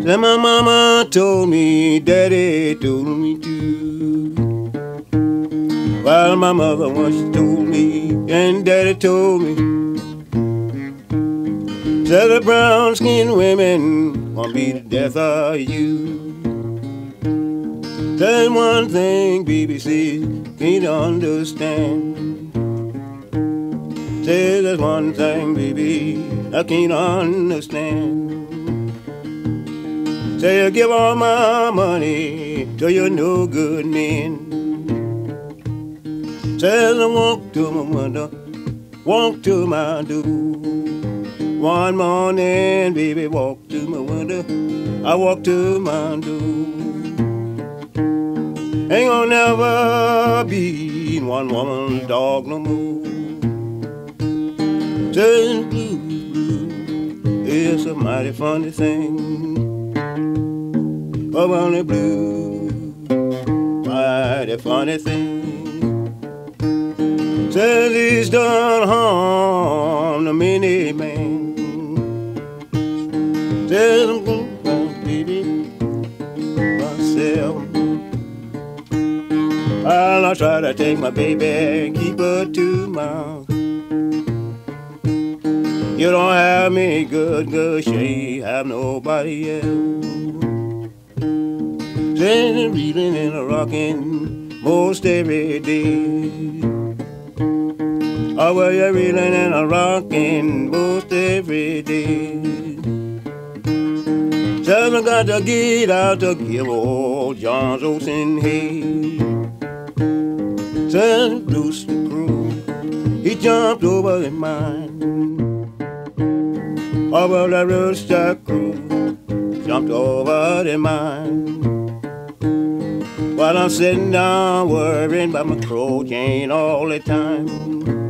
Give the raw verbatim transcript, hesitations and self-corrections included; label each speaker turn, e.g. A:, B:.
A: Then my mama told me, daddy told me too. While my mother once told me, and daddy told me, said the brown skinned women won't be the death of you. There's one thing B B C can't understand. Say there's one thing, baby, I can't understand. Say I give all my money to your no good men. Says I walk to my window, walk to my door. One morning, baby, walk to my window, I walk to my door. Ain't gonna never be one woman's dog no more. Says blue, blue, it's a mighty funny thing. Oh, only blue, mighty funny thing. Says he's done harm to many men. Says I'm gonna baby myself. I'll not try to take my baby and keep her to myself. You don't have me good, good, she ain't have nobody else. Then reeling and a rocking most every day. Oh, well, you're reeling and a rocking most every day. Says I got to get out to give old John's oats and hay. Says loose the crew, he jumped over in mine. Oh, well, that rooster crew jumped over the mine. While I'm sitting down worrying about my crow chain all the time.